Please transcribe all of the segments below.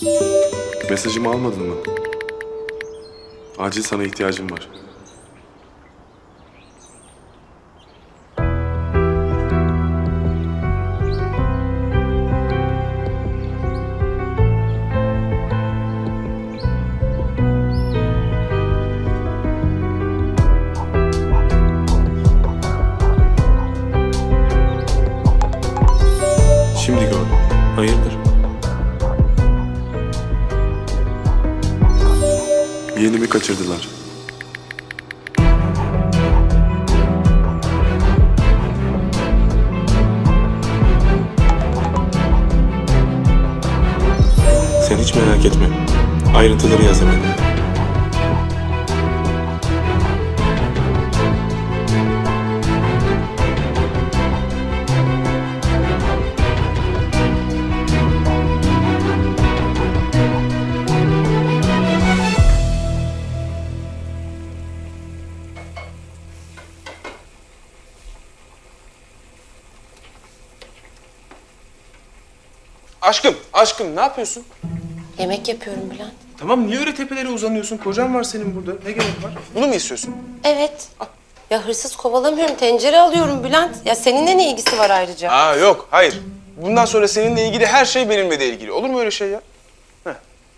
Mesajımı almadın mı? Acil sana ihtiyacım var. Şimdi gördüm. Hayırdır? Yeğenimi kaçırdılar. Sen hiç merak etme. Ayrıntıları yazamadım. Aşkım ne yapıyorsun? Yemek yapıyorum Bülent. Tamam, niye öyle tepelere uzanıyorsun? Kocan var senin burada. Ne gerek var? Bunu mu istiyorsun? Evet. Ya hırsız kovalamıyorum, tencere alıyorum Bülent. Ya seninle ne ilgisi var ayrıca? Aa yok, hayır. Bundan sonra seninle ilgili her şey benimle de ilgili. Olur mu öyle şey ya? Heh.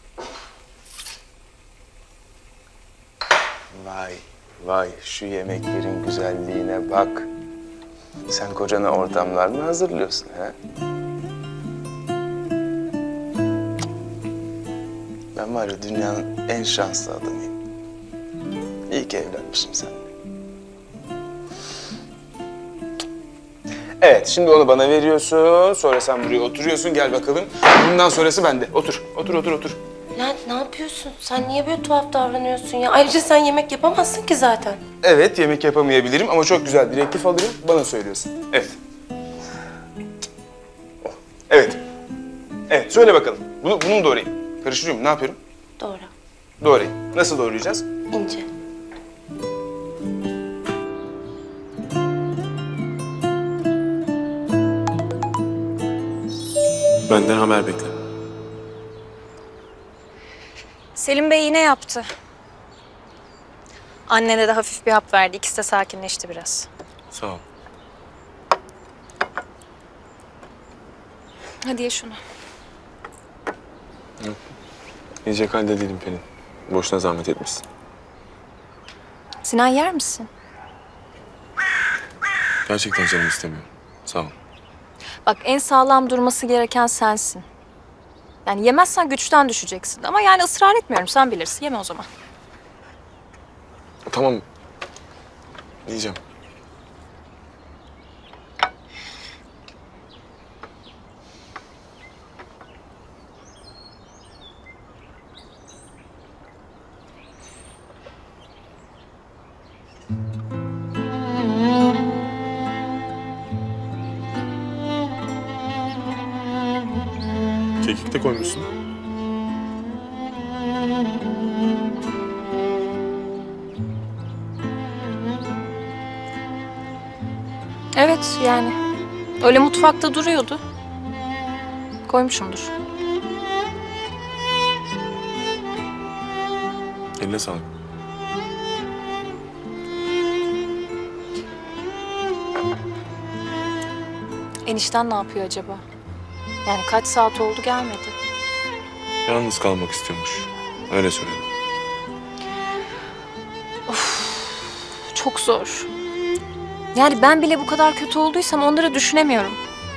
Vay şu yemeklerin güzelliğine bak. Sen kocana ortamlar mı hazırlıyorsun ha? Ben var ya dünyanın en şanslı adamıyım. İyi ki evlenmişim seninle. Evet, şimdi onu bana veriyorsun. Sonra sen buraya oturuyorsun. Gel bakalım. Bundan sonrası bende. Otur. Otur. Bülent ne yapıyorsun? Sen niye böyle tuhaf davranıyorsun ya? Ayrıca sen yemek yapamazsın ki zaten. Evet, yemek yapamayabilirim ama çok güzel direktif alırım. Bana söylüyorsun. Evet. Evet. Evet, söyle bakalım. Bunu mu doğrayayım? Karıştırıyor muyum? Ne yapıyorum? Doğru. Doğrayayım. Nasıl doğrayacağız? İnce. Benden haber bekle. Selim Bey yine yaptı. Annene de hafif bir hap verdi. İkisi de sakinleşti biraz. Sağ ol. Hadi ye şunu. Yiyecek halde değilim Pelin. Boşuna zahmet etmişsin. Sinan yer misin? Gerçekten canım istemiyor. Sağ ol. Bak en sağlam durması gereken sensin. Yani yemezsen güçten düşeceksin. Ama yani ısrar etmiyorum. Sen bilirsin. Yeme o zaman. Tamam. Yiyeceğim. Kekik de koymuşsun. Evet yani. Öyle mutfakta duruyordu. Koymuşumdur. Eline sağlık. Enişten ne yapıyor acaba? Yani kaç saat oldu gelmedi. Yalnız kalmak istiyormuş. Öyle söyledi. Çok zor. Yani ben bile bu kadar kötü olduysam onları düşünemiyorum.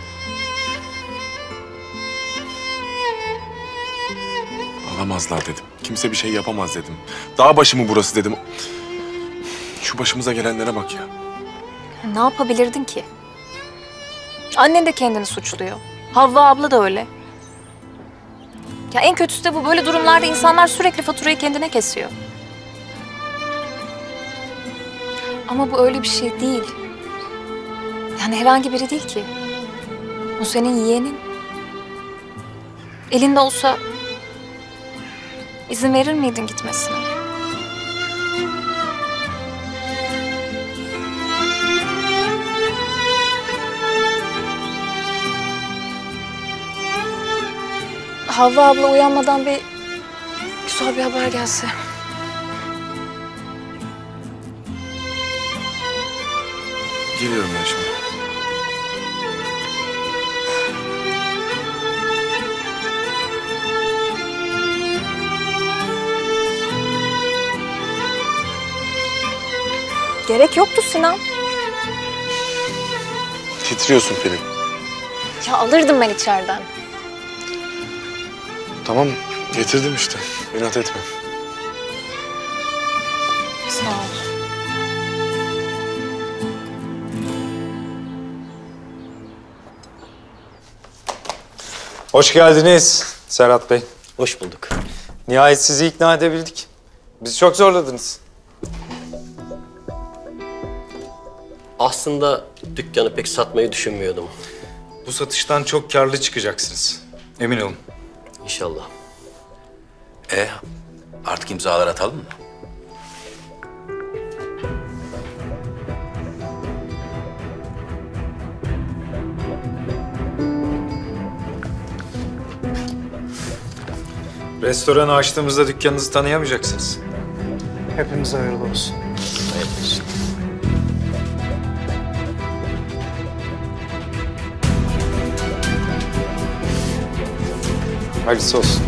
Alamazlar dedim. Kimse bir şey yapamaz dedim. Dağ başı mı burası dedim. Şu başımıza gelenlere bak ya. Ne yapabilirdin ki? Annen de kendini suçluyor. Havva abla da öyle. Ya en kötüsü de bu. Böyle durumlarda insanlar sürekli faturayı kendine kesiyor. Ama bu öyle bir şey değil. Yani herhangi biri değil ki. O senin yeğenin. Elinde olsa izin verir miydin gitmesine? Havva abla uyanmadan bir güzel bir haber gelse. Geliyorum ben şimdi. Gerek yoktu Sinan. Titriyorsun Pelin. Ya alırdım ben içeriden. Tamam, getirdim işte. İnat etme. Sağ ol. Hoş geldiniz Serhat Bey. Hoş bulduk. Nihayet sizi ikna edebildik. Bizi çok zorladınız. Aslında dükkanı pek satmayı düşünmüyordum. Bu satıştan çok karlı çıkacaksınız. Emin olun. İnşallah. Artık imzalar atalım mı? Restoranı açtığımızda dükkanınızı tanıyamayacaksınız. Hepimize hayırlı olsun. Hayırlısı olsun.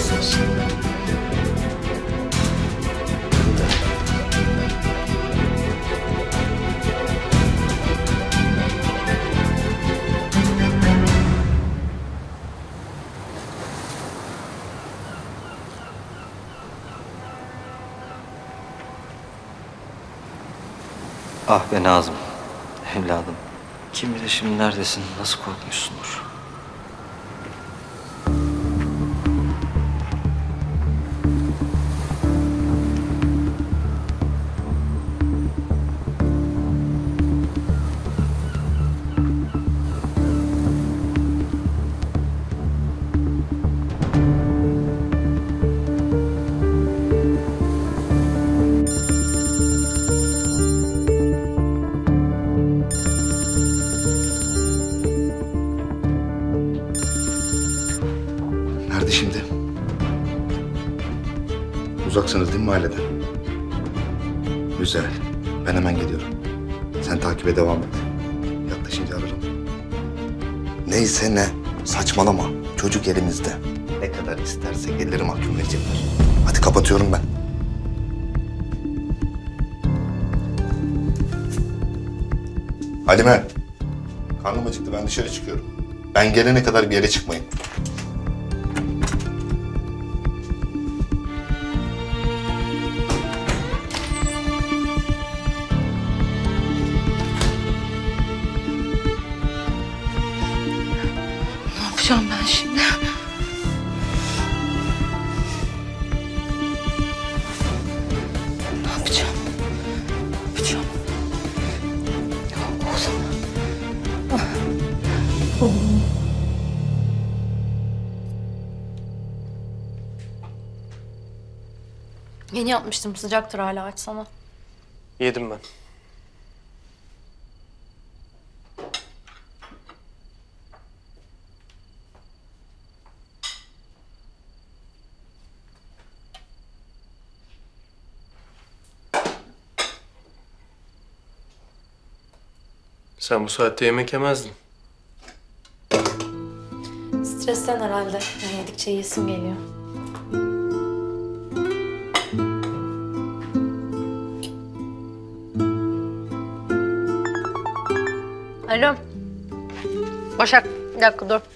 Ah be Nazım, evladım. Kim bilir şimdi neredesin, nasıl korkmuşsundur. Nerede şimdi? Uzaksınız değil mi mahalleden? Güzel. Ben hemen geliyorum. Sen takibe devam et. Yaklaşınca ararım. Neyse ne. Saçmalama. Çocuk elimizde. Ne kadar isterse geliri mahkum edecekler. Hadi kapatıyorum ben. Halime. Karnım acıktı. Ben dışarı çıkıyorum. Ben gelene kadar bir yere çıkmayın. Ne yapacağım ben şimdi? Ne yapacağım? Ne yapacağım? Oğlum. Yeni yapmıştım, sıcaktır hala, açsana. Yedim ben. Sen bu saatte yemek yemezdin. Stresten herhalde. Yani yedikçe yiyesim geliyor. Alo. Başak, bir dakika dur.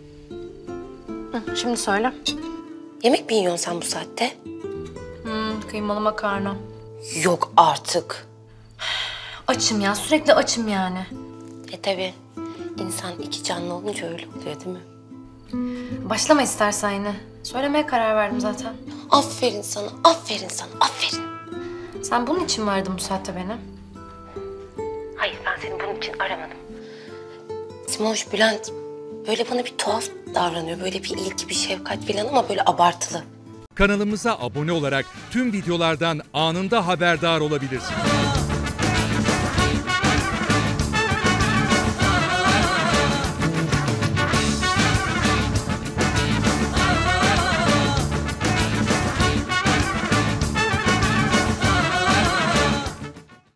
Şimdi söyle. Yemek mi yiyorsun sen bu saatte? Kıymalı makarna. Yok artık. Açım ya, sürekli açım yani. Tabii. İnsan iki canlı olunca öyle oluyor değil mi? Başlama istersen yine. Söylemeye karar verdim zaten. Aferin sana, aferin sana, aferin. Sen bunun için mi aradın bu saatte beni? Hayır, ben seni bunun için aramadım. Simoş, Bülent böyle bana bir tuhaf davranıyor. Böyle bir ilgi, bir şefkat falan ama böyle abartılı. Kanalımıza abone olarak tüm videolardan anında haberdar olabilirsiniz.